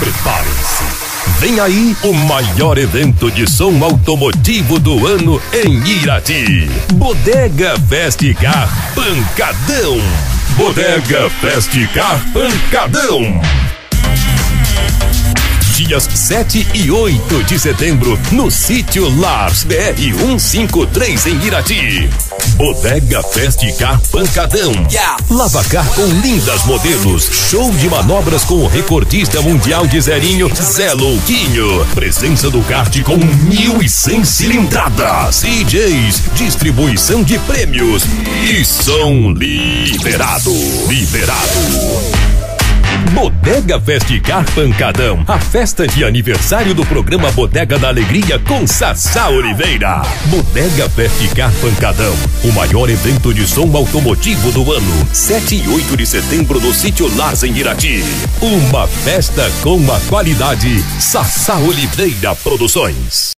Prepare-se. Vem aí o maior evento de som automotivo do ano em Irati. Bodega Festicar Pancadão. Bodega Festicar Pancadão. Dias 7 e 8 de setembro, no sítio Lars BR 153 em Irati. Bodega Festicar Pancadão. Lavacar com lindas modelos. Show de manobras com o recordista mundial de zerinho, Zé Louquinho. Presença do kart com 1.100 cilindradas. DJs, distribuição de prêmios e som liberado. Bodega Festicar Pancadão, a festa de aniversário do programa Bodega da Alegria com Sassá Oliveira. Bodega Festicar Pancadão, o maior evento de som automotivo do ano. 7 e 8 de setembro no sítio Lars em Irati. Uma festa com a qualidade Sassá Oliveira Produções.